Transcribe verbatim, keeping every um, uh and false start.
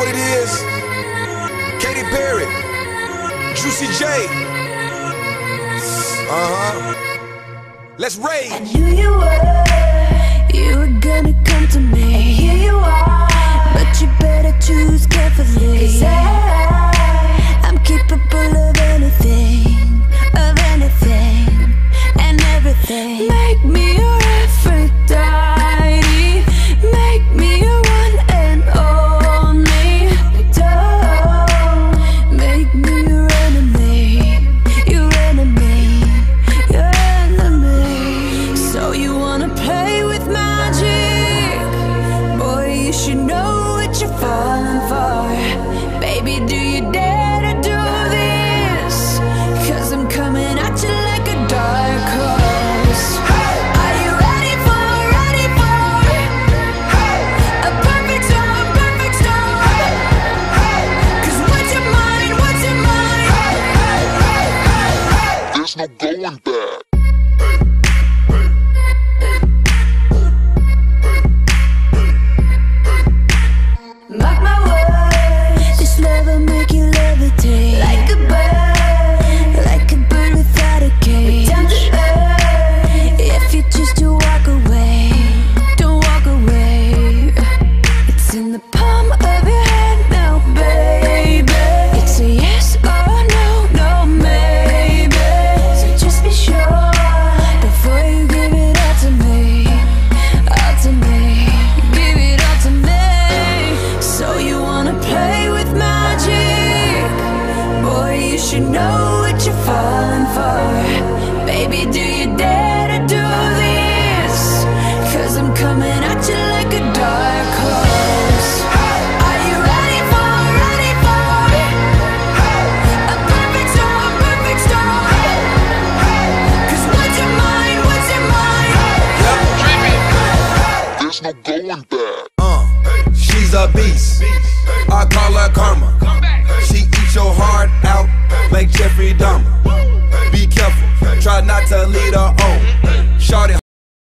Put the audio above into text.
what it is? Katy Perry, Juicy J. Uh-huh. Let's rage. I knew you were, you were gonna come to me. And here you are, but you better choose carefully. 'Cause I, I'm capable of anything, of anything, and everything. Make me your Aphrodite, make me your one and only. Don't make me your enemy, your enemy, your enemy. So you wanna play with magic? Boy, you should know what you're falling for. Baby, do you dare to do this? 'Cause I'm coming at you like a dark horse. Are you ready for, ready for a perfect storm, perfect storm? 'Cause what's your mind, what's your mind? There's no going back. Mark my words, this love will make you levitate like a bird, like a bird without a cage. Down to earth, if you choose to walk away, don't walk away. It's in the palm of your hand now, baby. It's a yes or no, no maybe. So just be sure before you give it all to me, all to me. Give it all to me. So you wanna play with magic? Boy, you should know what you're falling for. Baby, do you dare to do this? 'Cause I'm coming at you like a dark horse. Are you ready for, ready for a perfect storm, perfect storm? 'Cause what's your mind, what's your mind? There's no going back. Uh, she's a beast. I call her karma.